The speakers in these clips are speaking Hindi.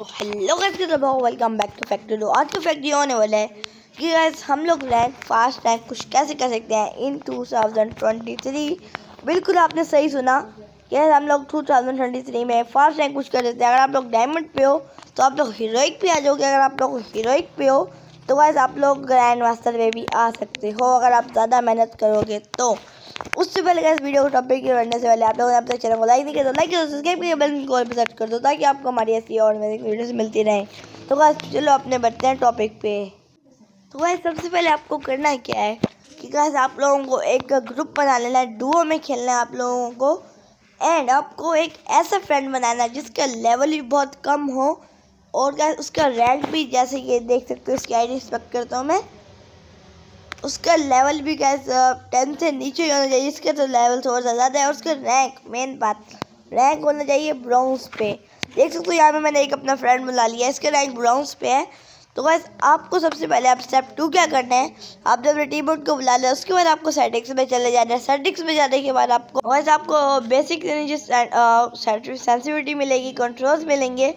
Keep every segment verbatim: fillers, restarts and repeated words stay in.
Hello guys, welcome back to factory two. आज का फैक्ट्री होने वाला है कि गाइस हम लोग रैंक फास्ट रैंक कुछ कैसे कर सकते हैं in two thousand twenty three. बिल्कुल आपने सही सुना कि हम लोग टू थाउजेंड ट्वेंटी थ्री में फास्ट रैंक कुछ कर सकते हैं। अगर आप लोग डायमंड पे हो तो आप लोग हीरोइक पे आ जाओगे। अगर आप लोग हीरोइक पे हो तो गाइस आप लोग ग्रैंड मास्टर में भी आ सकते हो अगर आप ज़्यादा मेहनत करोगे तो। उससे पहले इस वीडियो को टॉपिक के बढ़ने से पहले आप लोगों ने अब तक चैनल को लाइक नहीं किया तो लाइक करो, सब्सक्राइब करके बेल को भी सेट कर दो ताकि आपको हमारी ऐसी और मेरी वीडियोस मिलती रहें। तो गाइस चलो अपने बढ़ते हैं टॉपिक पे। तो गाइस सबसे पहले आपको करना क्या है कि गाइस आप लोगों को एक ग्रुप बना लेना है, डुओ में खेलना है आप लोगों को। एंड आपको एक ऐसा फ्रेंड बनाना है जिसका लेवल भी बहुत कम हो और गाइस उसका रैंक भी, जैसे ये देख सकते हो इसकी आई डी एक्सपेक्ट करता हूँ मैं, उसका लेवल भी गाइस टेन से नीचे ही होना चाहिए। इसका तो लेवल थोड़ा ज़्यादा है और उसका रैंक, मेन बात रैंक होना चाहिए ब्राउन्स पे। देख सकते हो यहाँ पे मैंने एक अपना फ्रेंड बुला लिया है, इसका रैंक ब्राउन्स पे है। तो गाइस आपको सबसे पहले आप स्टेप टू क्या करना है, आप जब टीममेट को बुला लें उसके बाद आपको सेटिंग्स में चले जाना है। सेटिंग्स में जाने के बाद आपको गाइस आपको बेसिक सेंसिटिविटी मिलेगी, कंट्रोल्स मिलेंगे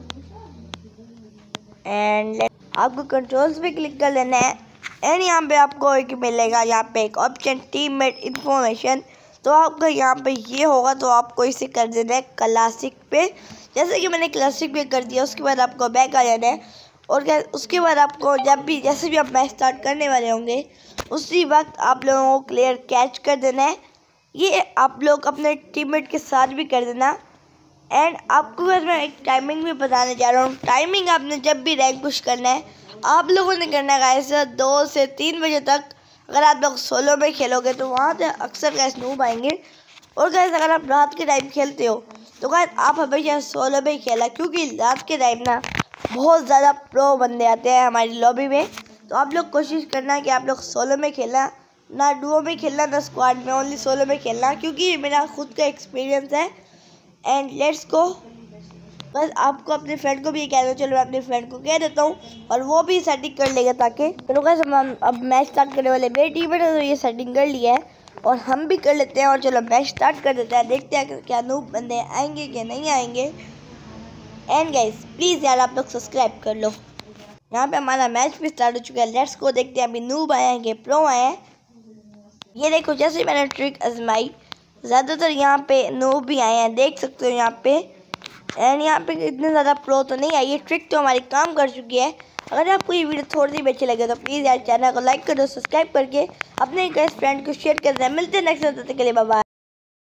एंड आपको कंट्रोल्स पे क्लिक कर लेना है। एंड यहाँ पे आपको एक मिलेगा यहाँ पे एक ऑप्शन टीममेट इन्फॉर्मेशन। तो आपका यहाँ पे ये होगा तो आपको इसे कर देना है क्लासिक पे। जैसे कि मैंने क्लासिक पे कर दिया उसके बाद आपको बैक आ जाना है और क्या उसके बाद आपको जब भी जैसे भी आप मैच स्टार्ट करने वाले होंगे उसी वक्त आप लोगों को क्लियर कैच कर देना है। ये आप लोग अपने टीममेट के साथ भी कर देना। एंड आपको बस मैं एक टाइमिंग भी बताने जा रहा हूँ। टाइमिंग आपने जब भी रैंक पुश करना है आप लोगों ने करना है गाइस दो से तीन बजे तक। अगर आप लोग सोलो में खेलोगे तो वहाँ से अक्सर गाइस नूब आएंगे। और गाइस अगर आप रात के टाइम खेलते हो तो गाइस आप हमेशा सोलो में खेला, क्योंकि रात के टाइम ना बहुत ज़्यादा प्रो बंदे आते हैं हमारी लॉबी में। तो आप लोग कोशिश करना कि आप लोग सोलो में खेलना, ना डुओ में खेलना ना स्क्वाड में, ओनली सोलो में खेलना, क्योंकि मेरा खुद का एक्सपीरियंस है। And let's go. बस आपको अपने फ्रेंड को भी ये कह दो, चलो मैं अपने फ्रेंड को कह देता हूँ और वो भी सेटिंग कर लेगा ताकि चलो गाइस हम अब मैच स्टार्ट करने वाले। मेरी टीम में तो ये सेटिंग कर लिया है और हम भी कर लेते हैं और चलो मैच स्टार्ट कर देते हैं। देखते हैं क्या नूब बंदे आएंगे कि नहीं आएंगे। एंड गाइस प्लीज़ यार आप लोग सब्सक्राइब कर लो। यहाँ पे हमारा मैच भी स्टार्ट हो चुका है। लेट्स को देखते हैं अभी नूब आए हैं कि प्रो आए हैं। ये देखो जैसे मैंने ट्रिक आजमाई ज़्यादातर यहाँ पे नूब भी आए हैं, देख सकते हो यहाँ पे। एंड यहाँ पे इतने ज़्यादा प्रो तो नहीं आई, ये ट्रिक तो हमारी काम कर चुकी है। अगर आपको ये वीडियो थोड़ी सी भी अच्छी लगे तो प्लीज़ यार चैनल को लाइक कर दो, सब्सक्राइब करके अपने फ्रेंड को शेयर कर दें। मिलते हैं नेक्स्ट वीडियो के लिए, बाय बाय।